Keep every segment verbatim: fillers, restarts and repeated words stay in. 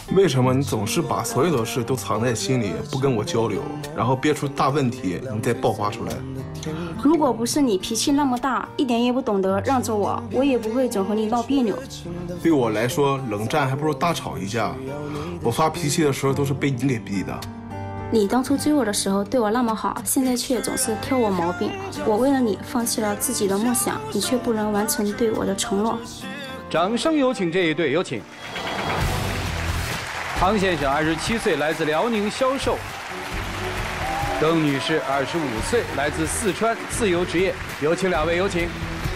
为什么你总是把所有的事都藏在心里，不跟我交流，然后憋出大问题，你再爆发出来？ 如果不是你脾气那么大，一点也不懂得让着我，我也不会总和你闹别扭。 对我来说，冷战还不如大吵一架。我发脾气的时候都是被你给逼的。 你当初追我的时候对我那么好，现在却总是挑我毛病。我为了你放弃了自己的梦想，你却不能完成对我的承诺。 掌声有请这一对，有请。汤先生，二十七岁，来自辽宁销售；邓女士，二十五岁，来自四川，自由职业。有请两位，有请。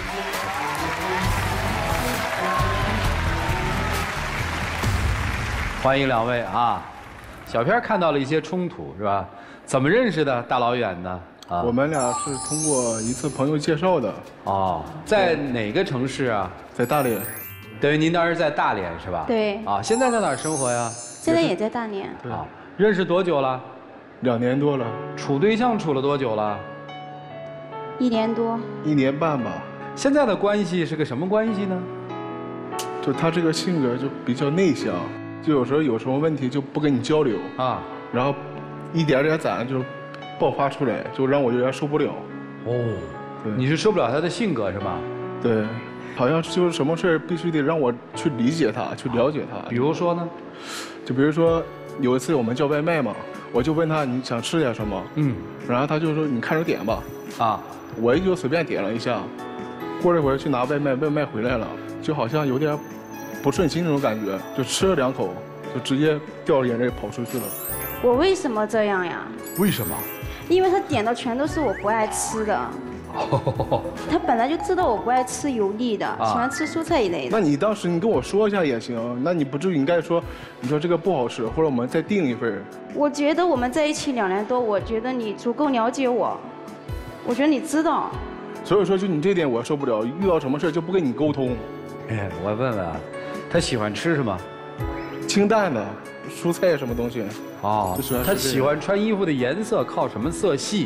欢迎两位啊！小片看到了一些冲突，是吧？怎么认识的？大老远的啊？ 我们俩是通过一次朋友介绍的。 哦，在哪个城市啊？ 在大连。 等于您当时在大连是吧？ 对。 啊，现在在哪儿生活呀？ 现在也在大连。 对。 啊，认识多久了？ 两年多了。 处对象处了多久了？ 一年多。 一年半吧。 现在的关系是个什么关系呢？ 就他这个性格就比较内向。就有时候有什么问题就不跟你交流啊，然后一点点攒就爆发出来，就让我有点受不了。 哦，你是受不了他的性格是吧？ 对，好像就是什么事必须得让我去理解他，去了解他。 比如说呢？ 就比如说有一次我们叫外卖嘛，我就问他你想吃点什么，嗯，然后他就说你看着点吧，啊，我也就随便点了一下，过了一会儿去拿外卖，外卖回来了，就好像有点不顺心那种感觉，就吃了两口，就直接掉眼泪跑出去了。 我为什么这样呀？ 为什么？ 因为他点的全都是我不爱吃的。他本来就知道我不爱吃油腻的，喜欢吃蔬菜一类的。 那你当时你跟我说一下也行，那你不至于应该说，你说这个不好吃，或者我们再订一份。 我觉得我们在一起两年多，我觉得你足够了解我，我觉得你知道。 所以说，就你这点我受不了，遇到什么事就不跟你沟通。 哎，我问问啊。他喜欢吃什么？ 清淡的，蔬菜什么东西？ 哦，他喜欢穿衣服的颜色靠什么色系？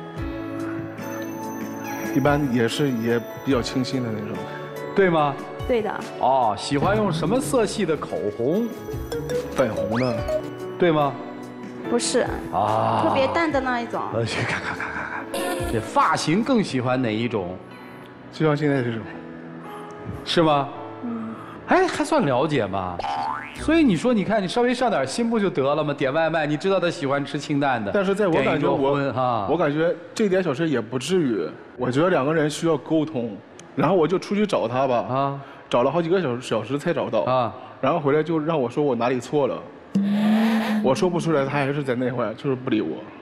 一般也是也比较清新的那种， 对吗？ 对的。 哦，喜欢用什么色系的口红？ 粉红的， 对吗？ 不是。啊。特别淡的那一种。 我去看看看看看，这发型更喜欢哪一种？ 就像现在这种， 是吗？哎，还算了解嘛，所以你说，你看你稍微上点心不就得了吗？点外卖，你知道他喜欢吃清淡的， 但是在我感觉我哈， 我感觉这点小事也不至于。我觉得两个人需要沟通，然后我就出去找他吧，啊，找了好几个小时小时才找到啊，然后回来就让我说我哪里错了，我说不出来，他还是在那块就是不理我。